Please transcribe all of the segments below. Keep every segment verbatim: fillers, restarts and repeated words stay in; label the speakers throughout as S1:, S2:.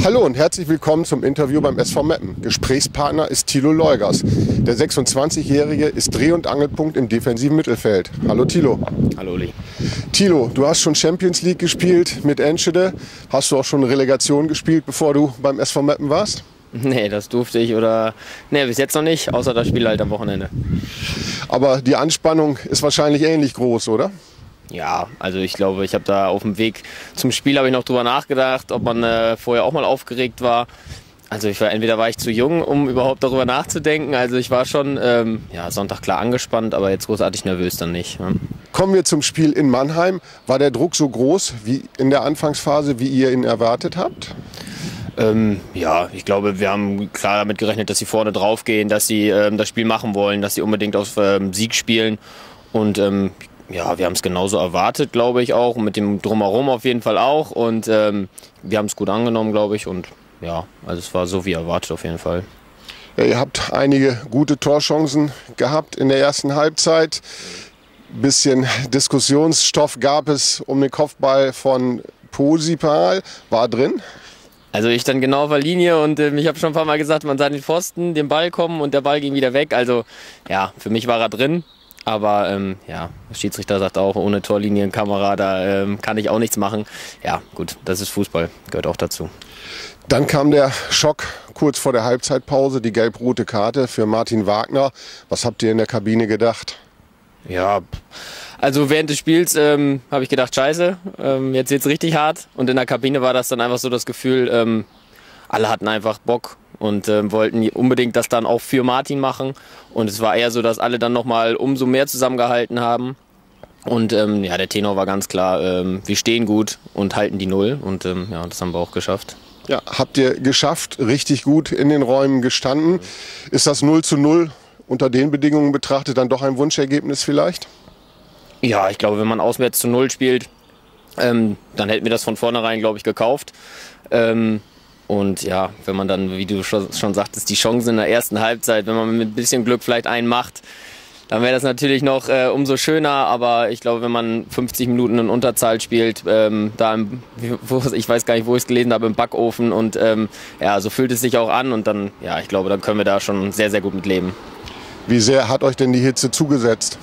S1: Hallo und herzlich willkommen zum Interview beim S V Meppen. Gesprächspartner ist Thilo Leugers. Der sechsundzwanzigjährige ist Dreh- und Angelpunkt im defensiven Mittelfeld. Hallo Thilo.
S2: Hallo Uli.
S1: Thilo, du hast schon Champions League gespielt mit Enschede. Hast du auch schon Relegation gespielt, bevor du beim S V Meppen warst?
S2: Nee, das durfte ich oder... Nee, bis jetzt noch nicht, außer das Spiel halt am Wochenende.
S1: Aber die Anspannung ist wahrscheinlich ähnlich groß, oder?
S2: Ja, also ich glaube, ich habe da auf dem Weg zum Spiel habe ich noch drüber nachgedacht, ob man äh, vorher auch mal aufgeregt war. Also ich war, entweder war ich zu jung, um überhaupt darüber nachzudenken. Also ich war schon ähm, ja, Sonntag klar angespannt, aber jetzt großartig nervös dann nicht. Ja.
S1: Kommen wir zum Spiel in Mannheim. War der Druck so groß wie in der Anfangsphase, wie ihr ihn erwartet habt?
S2: Ähm, ja, ich glaube, wir haben klar damit gerechnet, dass sie vorne drauf gehen, dass sie ähm, das Spiel machen wollen, dass sie unbedingt auf ähm, Sieg spielen. Und ähm, ja, wir haben es genauso erwartet, glaube ich auch. Mit dem Drumherum auf jeden Fall auch. Und ähm, wir haben es gut angenommen, glaube ich. Und ja, also es war so wie erwartet auf jeden Fall.
S1: Ja, ihr habt einige gute Torchancen gehabt in der ersten Halbzeit. Bisschen Diskussionsstoff gab es um den Kopfball von Posipal. War drin?
S2: Also ich dann genau auf der Linie und äh, ich habe schon ein paar Mal gesagt, man sah den Pfosten, den Ball kommen und der Ball ging wieder weg. Also ja, für mich war er drin. Aber ähm, ja, der Schiedsrichter sagt auch, ohne Torlinienkamera, da ähm, kann ich auch nichts machen. Ja, gut, das ist Fußball, gehört auch dazu.
S1: Dann kam der Schock kurz vor der Halbzeitpause, die gelb-rote Karte für Martin Wagner. Was habt ihr in der Kabine gedacht?
S2: Ja, also während des Spiels ähm, habe ich gedacht, scheiße, ähm, jetzt wird's richtig hart. Und in der Kabine war das dann einfach so das Gefühl, ähm, alle hatten einfach Bock und ähm, wollten unbedingt das dann auch für Martin machen. Und es war eher so, dass alle dann nochmal umso mehr zusammengehalten haben. Und ähm, ja, der Tenor war ganz klar, ähm, wir stehen gut und halten die Null. Und ähm, ja, das haben wir auch geschafft.
S1: Ja, habt ihr geschafft, richtig gut in den Räumen gestanden. Ist das null zu null unter den Bedingungen betrachtet dann doch ein Wunschergebnis vielleicht?
S2: Ja, ich glaube, wenn man auswärts zu Null spielt, ähm, dann hätten wir das von vornherein, glaube ich, gekauft. Ähm, Und ja, wenn man dann, wie du schon, schon sagtest, die Chancen in der ersten Halbzeit, wenn man mit ein bisschen Glück vielleicht einen macht, dann wäre das natürlich noch äh, umso schöner. Aber ich glaube, wenn man fünfzig Minuten in Unterzahl spielt, ähm, da im, wo, ich weiß gar nicht, wo ich es gelesen habe, im Backofen und ähm, ja, so fühlt es sich auch an und dann, ja, ich glaube, dann können wir da schon sehr, sehr gut mit leben.
S1: Wie sehr hat euch denn die Hitze zugesetzt?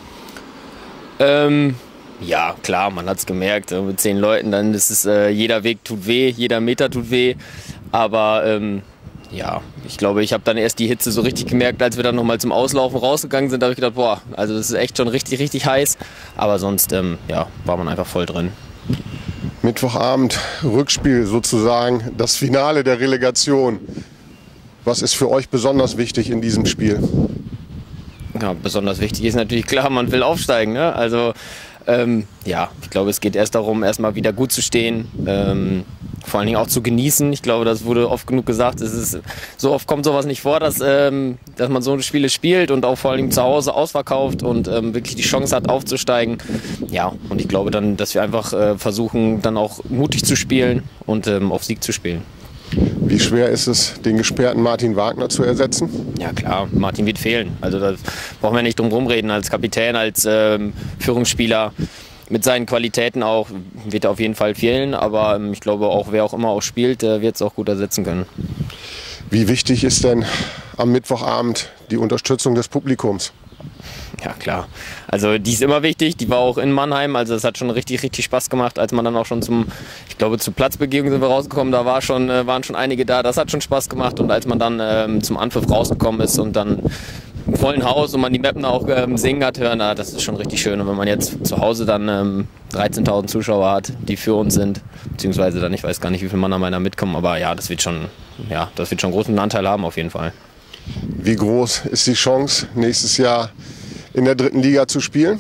S2: Ähm, Ja, klar, man hat es gemerkt, mit zehn Leuten, dann ist es, äh, jeder Weg tut weh, jeder Meter tut weh. Aber ähm, ja, ich glaube, ich habe dann erst die Hitze so richtig gemerkt, als wir dann nochmal zum Auslaufen rausgegangen sind. Da habe ich gedacht, boah, also das ist echt schon richtig, richtig heiß. Aber sonst, ähm, ja, war man einfach voll drin.
S1: Mittwochabend, Rückspiel sozusagen, das Finale der Relegation. Was ist für euch besonders wichtig in diesem Spiel?
S2: Ja, besonders wichtig ist natürlich klar, man will aufsteigen, ne? Also Ähm, ja, ich glaube, es geht erst darum, erstmal wieder gut zu stehen, ähm, vor allen Dingen auch zu genießen. Ich glaube, das wurde oft genug gesagt. Es ist, so oft kommt sowas nicht vor, dass, ähm, dass man so Spiele spielt und auch vor allen Dingen zu Hause ausverkauft und ähm, wirklich die Chance hat, aufzusteigen. Ja, und ich glaube dann, dass wir einfach äh, versuchen, dann auch mutig zu spielen und ähm, auf Sieg zu spielen.
S1: Wie schwer ist es, den gesperrten Martin Wagner zu ersetzen?
S2: Ja klar, Martin wird fehlen. Also da brauchen wir nicht drum rumreden. Als Kapitän, als ähm, Führungsspieler mit seinen Qualitäten auch wird er auf jeden Fall fehlen. Aber ähm, ich glaube auch, wer auch immer auch spielt, der wird es auch gut ersetzen können.
S1: Wie wichtig ist denn am Mittwochabend die Unterstützung des Publikums?
S2: Ja klar, also die ist immer wichtig, die war auch in Mannheim, also es hat schon richtig, richtig Spaß gemacht, als man dann auch schon zum, ich glaube zur Platzbegehung sind wir rausgekommen, da war schon, äh, waren schon einige da, das hat schon Spaß gemacht und als man dann ähm, zum Anpfiff rausgekommen ist und dann im vollen Haus und man die Mappen auch ähm, singen hat hören, na, das ist schon richtig schön und wenn man jetzt zu Hause dann ähm, dreizehntausend Zuschauer hat, die für uns sind, beziehungsweise dann, ich weiß gar nicht, wie viele Mann da mitkommen, aber ja, das wird schon, ja, das wird schon einen großen Anteil haben auf jeden Fall.
S1: Wie groß ist die Chance, nächstes Jahr in der dritten Liga zu spielen?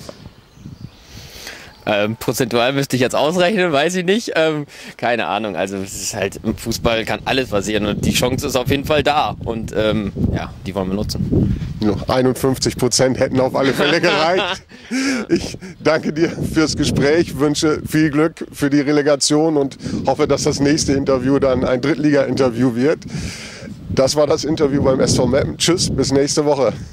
S2: Ähm, prozentual müsste ich jetzt ausrechnen, weiß ich nicht. Ähm, keine Ahnung. Also es ist halt im Fußball kann alles passieren und die Chance ist auf jeden Fall da und ähm, ja, die wollen wir nutzen.
S1: Noch einundfünfzig Prozent hätten auf alle Fälle gereicht. Ich danke dir fürs Gespräch, wünsche viel Glück für die Relegation und hoffe, dass das nächste Interview dann ein Drittliga-Interview wird. Das war das Interview beim S V Meppen. Tschüss, bis nächste Woche.